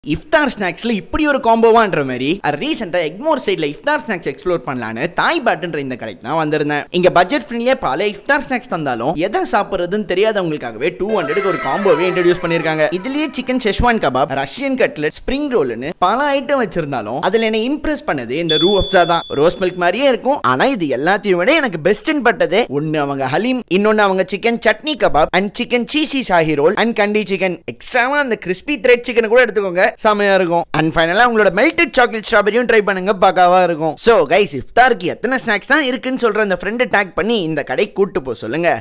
இஃப்தார் ஸ்நாக்ஸ்ல இப்படி ஒரு காம்போவான்ற மாதிரி ரீசெண்டா எக்மோர் சைட்ல இஃப்தார் ஸ்நாக்ஸ் எக்ஸ்ப்ளோர் பண்ணலான்னு தாய்பாட்ன்ற இந்த கடைக்கு தான் வந்திருந்தேன். இங்க பட்ஜெட் ஃப்ரெண்ட்லியா பல இஃப்தார் ஸ்நாக்ஸ் தந்தாலும் எதை சாப்பிடுறதுன்னு தெரியாதவங்களுக்காகவே 200க்கு ஒரு காம்போவே இன்ட்ரோடியூஸ் பண்ணிருக்காங்க. இதுலயே chicken Szechuan kebab, Russian cutlet, spring ரோல்னு பல ஐட்டம் வச்சிருந்தாலும் அதுல என்ன இம்ப்ரெஸ் பண்ணது இந்த ரூ அப்ஸா தான். ரோஸ் மில்க் மாதிரியே இருக்கும், ஆனா இது எல்லாத்தையும் விட எனக்கு பெஸ்ட்னு பட்டது ஒன்னு அவங்க ஹலீம், இன்னொன்னு அவங்க chicken chutney kebab and chicken cheesy shahi roll and கண்டி சிக்கன். எக்ஸ்ட்ராவா அந்த கிறிஸ்பி த்ரெட் சிக்கன் கூட எடுத்துக்கோங்க, செமையா இருக்கும். அண்ட் ஃபைனலா உங்களோட மெல்டட் சாக்லேட் ஸ்ட்ராபெரியும் ட்ரை பண்ணுங்க, பக்காவா இருக்கும். சோ கைஸ், இஃப்தாருக்கு எத்தனை ஸ்நாக்ஸ் தான் இருக்குன்னு சொல்ற அந்த ஃப்ரெண்ட் டேக் பண்ணி இந்த கடை கூட்டு போ சொல்லுங்க.